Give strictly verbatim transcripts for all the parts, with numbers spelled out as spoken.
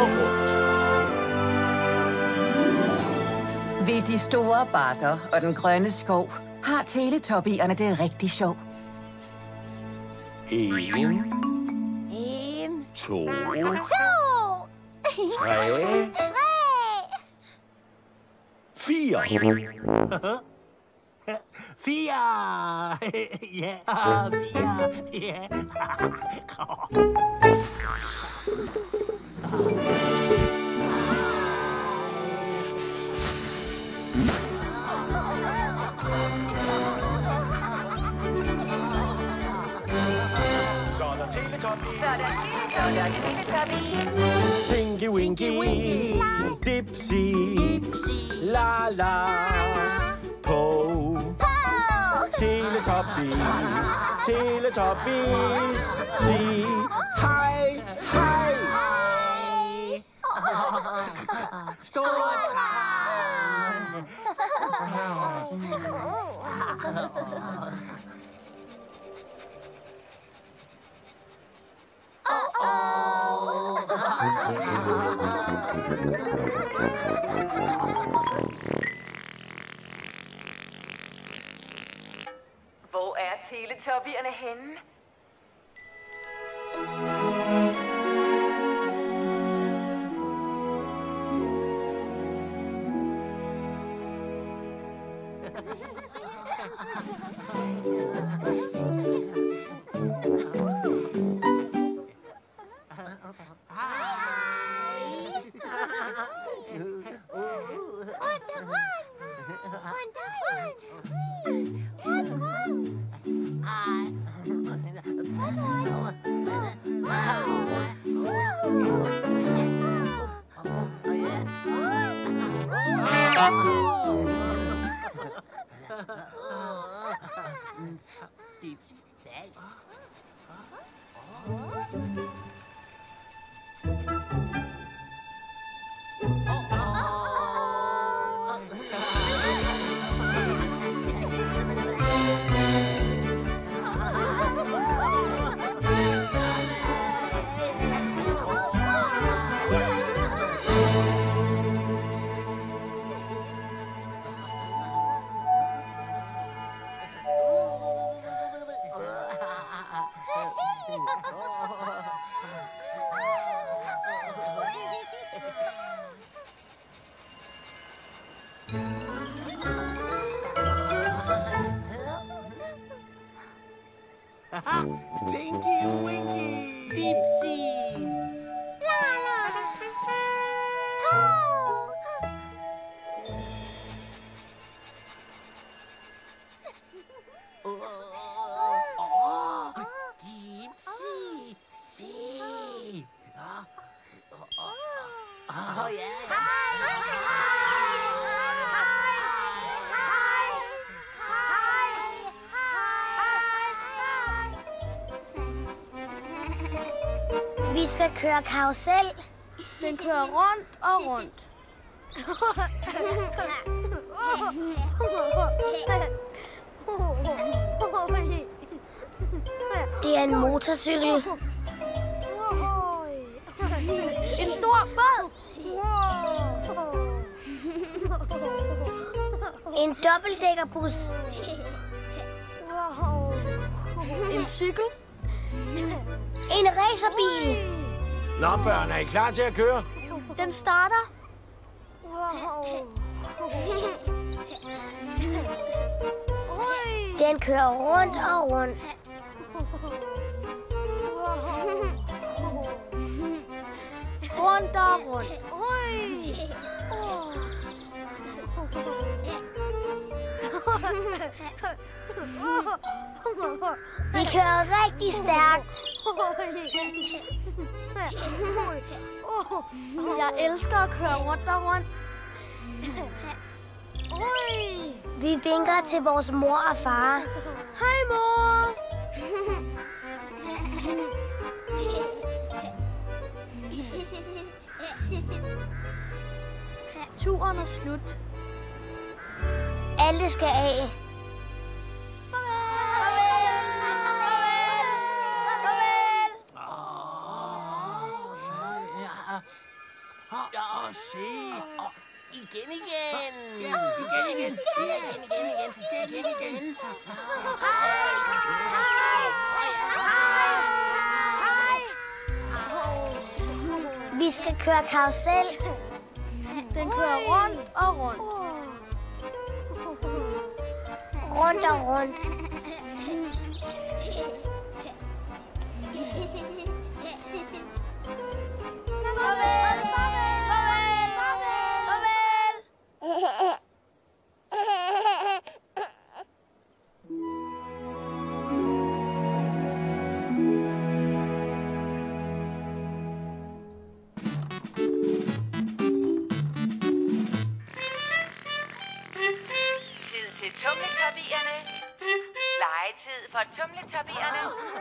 rundt. Ved de store bakker og den grønne skov har teletubbierne det rigtig sjovt. En. En. To. To. Tre. Tre. Fire. Fire! Ja, fire! Ja. Så er der Teletubby. Så er der Teletubby. Tinky Winky. Winky. Dipsy. Dipsy. La la. Po. Teletubbies. Teletubbies. Sig hej, hej. Stort Hvor er teletubbierne henne? Dipsy. Tinky Winky. Dipsy. La la. Po. Åh, Dipsy. Se. Åh, ja. Vi skal køre karusel. Den kører rundt og rundt. Det er en motorcykel. En stor båd. En dobbeltdækkerbus. En cykel. En racerbil. Nå, børn, er I klar til at køre? Den starter. Den kører rundt og rundt. Rundt og rundt. Vi kører rigtig stærkt. Jeg elsker at køre rundt og rundt. Vi vinker til vores mor og far. Hej, mor. Turen er slut. Alle skal af. Og se. Og igen, igen. Ja, igen, igen. Ja, igen, igen, igen. Igen, igen. Vi skal køre karusel. Den kører rundt og rundt. Rundt og rundt. Farvel, farvel, farvel, farvel. Tid til tumletoppierne. Legetid for tumletoppierne.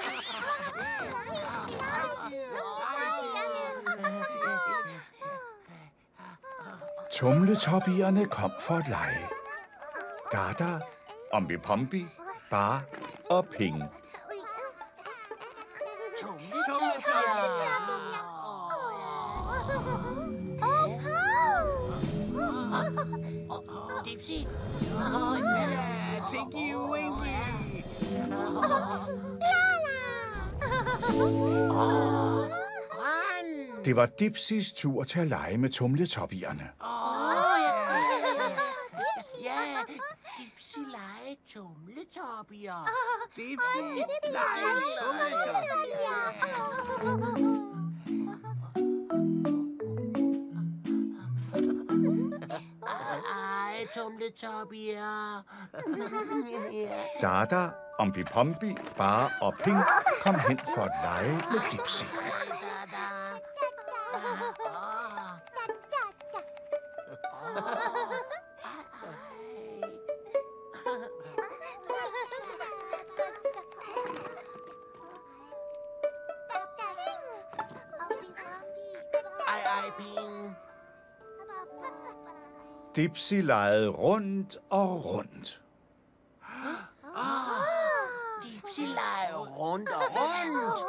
Tumletoppierne kom for at lege. Dada, Ombi-Pombi, Bar og Ping. Dipsy. Oh, yeah. Tinky Winky. Oh, Gran. Det var Dipsys tur til at lege med tumletoppierne. Åh, ja, ja, ja. Ja, Dipsy lege tumletoppier. Dipsy lege tumletoppier. Ej, tumletoppier. Dada, Ombi-Pombi, Bar og Ping kom hen for at lege med Dipsy. Ej, ej, Ping. Dipsy legede rundt og rundt. Dipsy leger rundt og rundt.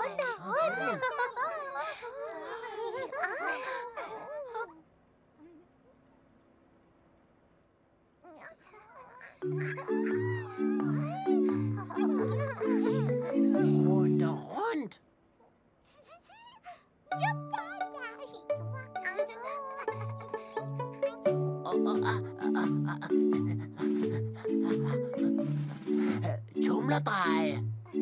Rundt og rundt. Tumlerdreje.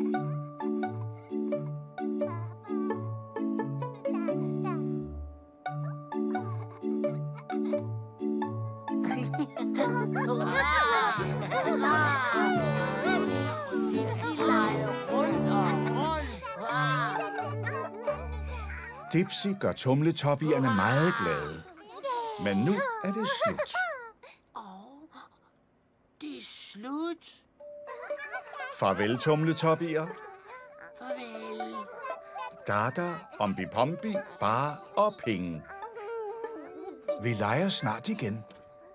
Dipsy gør tumletoppierne meget glade. Men nu er det slut. Det er slut. Farvel, tumletoppier. Farvel. Dada, Ombi-Pombi, Bar og Ping. Vi leger snart igen.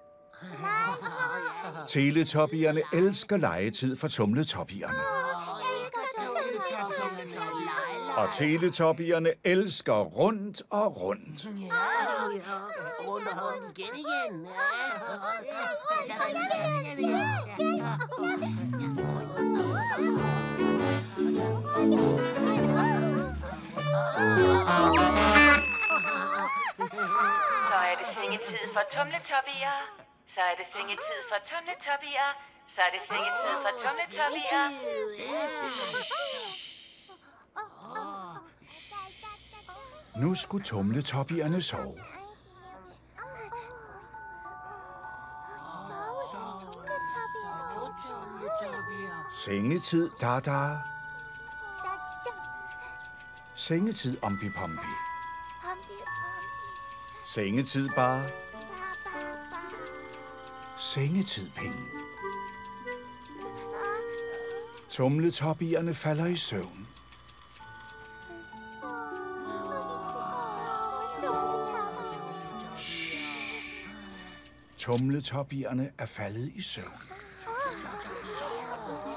Teletoppierne elsker legetid for tumletoppierne. Og teletoppierne elsker rundt og rundt. Ja, ja. Rundt og rundt igen igen. Så er det sengetid for tumletoppier. Så er det sengetid for tumletoppier. Så er det sengetid for tumletoppier. Nu skulle tumletoppierne sove. Sengetid, Dada. Sengetid, Ombi-Pombi. Sengetid, Bar. Sengetid, Ping. Tumletoppierne falder i søvn. Tumletoppierne er faldet i søvn.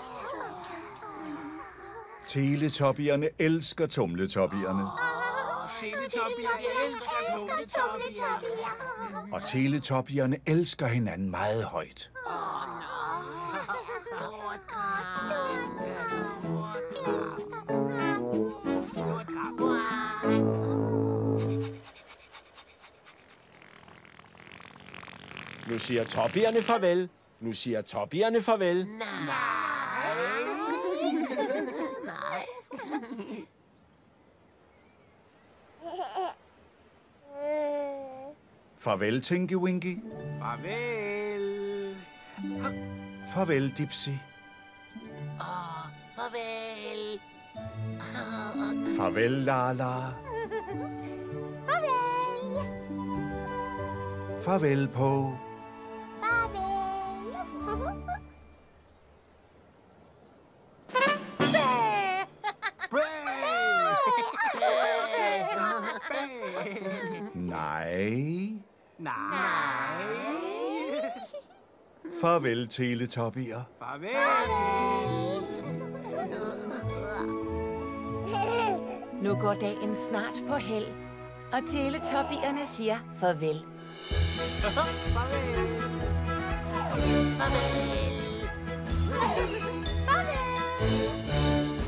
Teletoppierne elsker tumletoppierne. Og teletubbierne elsker hinanden meget højt. Nu siger tubbierne farvel. Nu siger tubbierne farvel. Farvel, Tinky Winky. Farvel. Farvel, Dipsy. Farvel. Farvel, Lala. Farvel, Po. Nej. Nej. Farvel, teletubbier. Farvel. Nu går dagen snart på held, og teletubbierne siger farvel.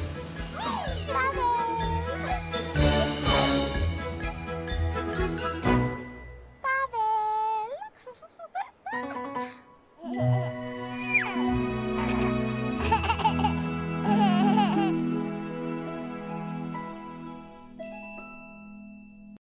Farvel.